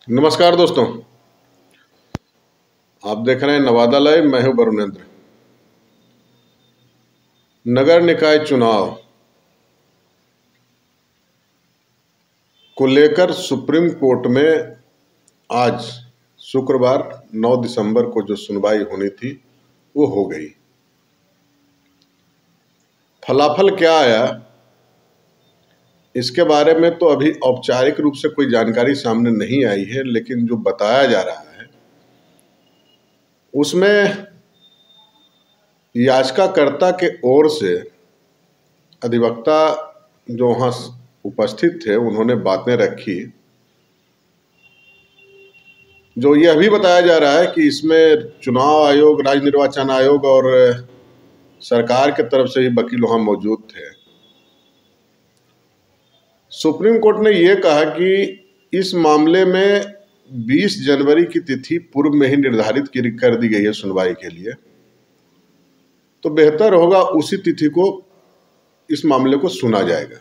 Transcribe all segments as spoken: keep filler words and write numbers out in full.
नमस्कार दोस्तों, आप देख रहे हैं नवादा लाइव। मैं हूं वरुणेंद्र। नगर निकाय चुनाव को लेकर सुप्रीम कोर्ट में आज शुक्रवार नौ दिसंबर को जो सुनवाई होनी थी वो हो गई। फलाफल क्या आया इसके बारे में तो अभी औपचारिक रूप से कोई जानकारी सामने नहीं आई है, लेकिन जो बताया जा रहा है उसमें याचिकाकर्ता के ओर से अधिवक्ता जो वहाँ उपस्थित थे उन्होंने बातें रखी। जो यह भी बताया जा रहा है कि इसमें चुनाव आयोग, राज्य निर्वाचन आयोग और सरकार की तरफ से भी वकील वहाँ मौजूद थे। सुप्रीम कोर्ट ने यह कहा कि इस मामले में बीस जनवरी की तिथि पूर्व में ही निर्धारित कर दी गई है सुनवाई के लिए, तो बेहतर होगा उसी तिथि को इस मामले को सुना जाएगा।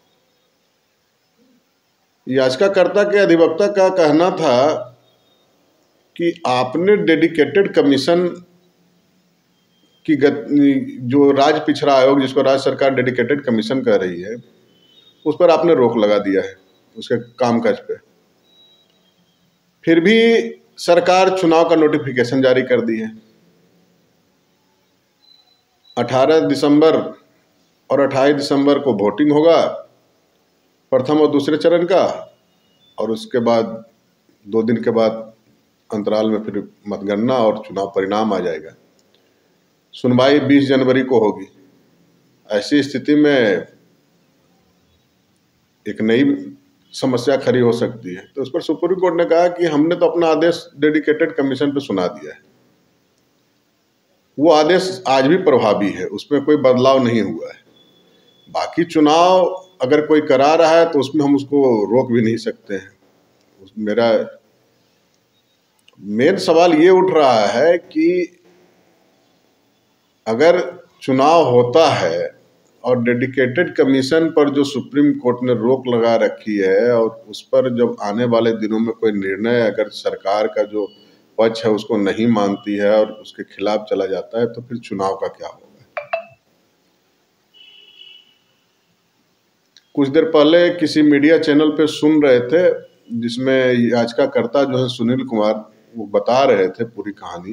याचिकाकर्ता के अधिवक्ता का कहना था कि आपने डेडिकेटेड कमीशन की गत, जो राज्य पिछड़ा आयोग जिसको राज्य सरकार डेडिकेटेड कमीशन कह रही है, उस पर आपने रोक लगा दिया है उसके कामकाज पे। फिर भी सरकार चुनाव का नोटिफिकेशन जारी कर दी है। अठारह दिसंबर और अट्ठाईस दिसंबर को वोटिंग होगा प्रथम और दूसरे चरण का, और उसके बाद दो दिन के बाद अंतराल में फिर मतगणना और चुनाव परिणाम आ जाएगा। सुनवाई बीस जनवरी को होगी। ऐसी स्थिति में एक नई समस्या खड़ी हो सकती है, तो उस पर सुप्रीम कोर्ट ने कहा कि हमने तो अपना आदेश डेडिकेटेड कमीशन पे सुना दिया है, वो आदेश आज भी प्रभावी है, उसमें कोई बदलाव नहीं हुआ है। बाकी चुनाव अगर कोई करा रहा है तो उसमें हम उसको रोक भी नहीं सकते हैं। मेरा मेन सवाल ये उठ रहा है कि अगर चुनाव होता है और डेडिकेटेड कमीशन पर जो सुप्रीम कोर्ट ने रोक लगा रखी है और उस पर जब आने वाले दिनों में कोई निर्णय अगर सरकार का जो पक्ष है उसको नहीं मानती है और उसके खिलाफ चला जाता है, तो फिर चुनाव का क्या होगा। कुछ देर पहले किसी मीडिया चैनल पे सुन रहे थे जिसमें याचिकाकर्ता जो है सुनील कुमार, वो बता रहे थे पूरी कहानी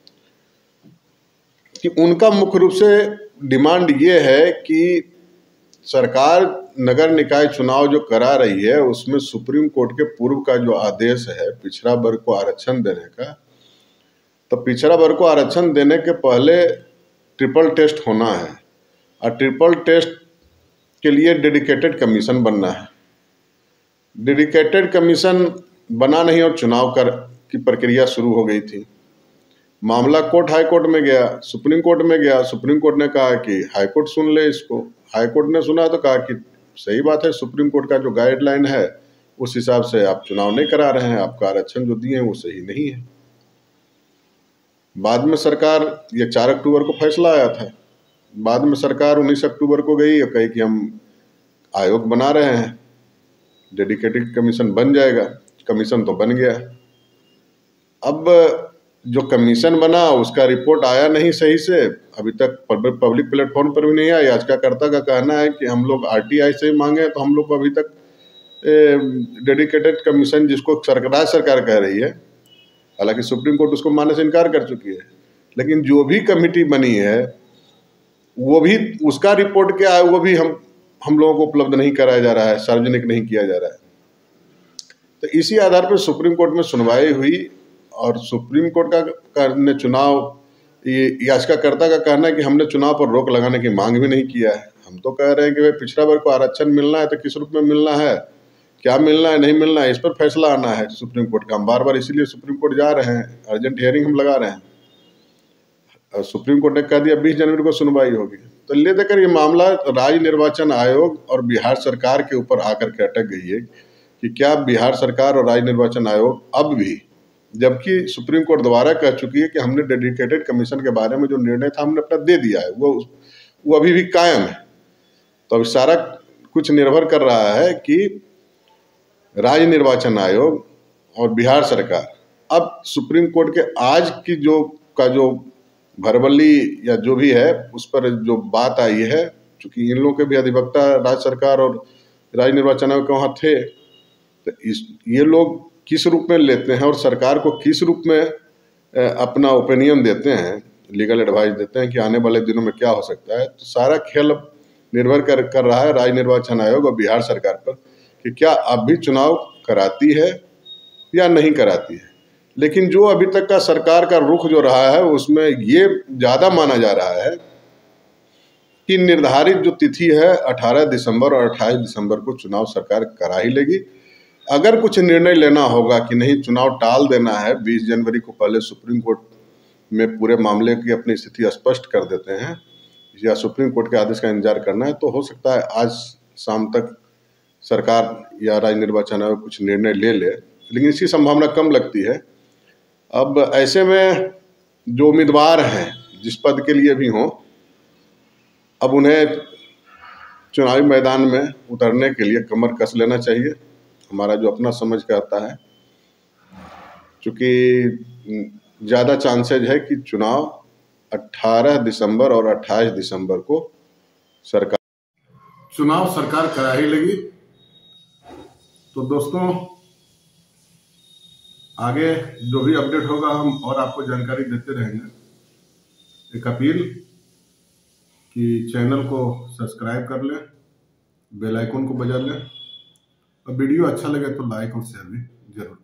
कि उनका मुख्य रूप से डिमांड ये है कि सरकार नगर निकाय चुनाव जो करा रही है उसमें सुप्रीम कोर्ट के पूर्व का जो आदेश है पिछड़ा वर्ग को आरक्षण देने का, तो पिछड़ा वर्ग को आरक्षण देने के पहले ट्रिपल टेस्ट होना है और ट्रिपल टेस्ट के लिए डेडिकेटेड कमीशन बनना है। डेडिकेटेड कमीशन बना नहीं और चुनाव कर की प्रक्रिया शुरू हो गई थी। मामला कोर्ट हाई कोर्ट में गया, सुप्रीम कोर्ट में गया। सुप्रीम कोर्ट ने कहा कि हाई कोर्ट सुन ले इसको। हाई कोर्ट ने सुना तो कहा कि सही बात है, सुप्रीम कोर्ट का जो गाइडलाइन है उस हिसाब से आप चुनाव नहीं करा रहे हैं, आपका आरक्षण जो दिए हैं वो सही नहीं है। बाद में सरकार, ये चार अक्टूबर को फैसला आया था, बाद में सरकार उन्नीस अक्टूबर को गई और कही कि हम आयोग बना रहे हैं, डेडिकेटेड कमीशन बन जाएगा। कमीशन तो बन गया। अब जो कमीशन बना उसका रिपोर्ट आया नहीं सही से, अभी तक पब्लिक प्लेटफॉर्म पर भी नहीं आया। याचिकाकर्ता का कहना है कि हम लोग आरटीआई से मांगे तो हम लोग को अभी तक डेडिकेटेड कमीशन जिसको सरकार सरकार कह रही है, हालांकि सुप्रीम कोर्ट उसको मानने से इनकार कर चुकी है, लेकिन जो भी कमेटी बनी है वो भी, उसका रिपोर्ट क्या है वो भी हम हम लोगों को उपलब्ध नहीं कराया जा रहा है, सार्वजनिक नहीं किया जा रहा है। तो इसी आधार पर सुप्रीम कोर्ट में सुनवाई हुई और सुप्रीम कोर्ट का ने चुनाव, ये याचिकाकर्ता का कहना है कि हमने चुनाव पर रोक लगाने की मांग भी नहीं किया है। हम तो कह रहे हैं कि भाई पिछड़ा वर्ग को आरक्षण मिलना है तो किस रूप में मिलना है, क्या मिलना है, नहीं मिलना है, इस पर फैसला आना है सुप्रीम कोर्ट का। हम बार बार इसीलिए सुप्रीम कोर्ट जा रहे हैं, अर्जेंट हियरिंग हम लगा रहे हैं। और सुप्रीम कोर्ट ने कह दिया बीस जनवरी को सुनवाई होगी। तो ले देकर ये मामला राज्य निर्वाचन आयोग और बिहार सरकार के ऊपर आकर के अटक गई है कि क्या बिहार सरकार और राज्य निर्वाचन आयोग अब भी, जबकि सुप्रीम कोर्ट दोबारा कह चुकी है कि हमने डेडिकेटेड कमीशन के बारे में जो निर्णय था हमने अपना दे दिया है, वो वो अभी भी कायम है। तो अब सारा कुछ निर्भर कर रहा है कि राज्य निर्वाचन आयोग और बिहार सरकार, अब सुप्रीम कोर्ट के आज की जो का जो भरबली या जो भी है उस पर जो बात आई है, चूंकि इन लोगों के भी अधिवक्ता राज्य सरकार और राज्य निर्वाचन आयोग के वहाँ थे, तो इस ये लोग किस रूप में लेते हैं और सरकार को किस रूप में अपना ओपिनियन देते हैं, लीगल एडवाइस देते हैं कि आने वाले दिनों में क्या हो सकता है। तो सारा खेल निर्भर कर कर रहा है राज्य निर्वाचन आयोग और बिहार सरकार पर कि क्या अब भी चुनाव कराती है या नहीं कराती है। लेकिन जो अभी तक का सरकार का रुख जो रहा है उसमें ये ज़्यादा माना जा रहा है कि निर्धारित जो तिथि है अठारह दिसंबर और अट्ठाईस दिसंबर को चुनाव सरकार करा ही लेगी। अगर कुछ निर्णय लेना होगा कि नहीं चुनाव टाल देना है, बीस जनवरी को पहले सुप्रीम कोर्ट में पूरे मामले की अपनी स्थिति स्पष्ट कर देते हैं या सुप्रीम कोर्ट के आदेश का इंतजार करना है, तो हो सकता है आज शाम तक सरकार या राज्य निर्वाचन आयोग कुछ निर्णय ले ले, लेकिन इसकी संभावना कम लगती है। अब ऐसे में जो उम्मीदवार हैं जिस पद के लिए भी हों, अब उन्हें चुनावी मैदान में उतरने के लिए कमर कस लेना चाहिए, हमारा जो अपना समझ कहता है, क्योंकि ज़्यादा चांसेज है कि चुनाव अठारह दिसंबर और अट्ठाईस दिसंबर को सरकार चुनाव सरकार करा ही लेगी। तो दोस्तों आगे जो भी अपडेट होगा हम और आपको जानकारी देते रहेंगे। एक अपील कि चैनल को सब्सक्राइब कर लें, बेल आइकन को बजा लें और वीडियो अच्छा लगे तो लाइक और शेयर भी जरूर।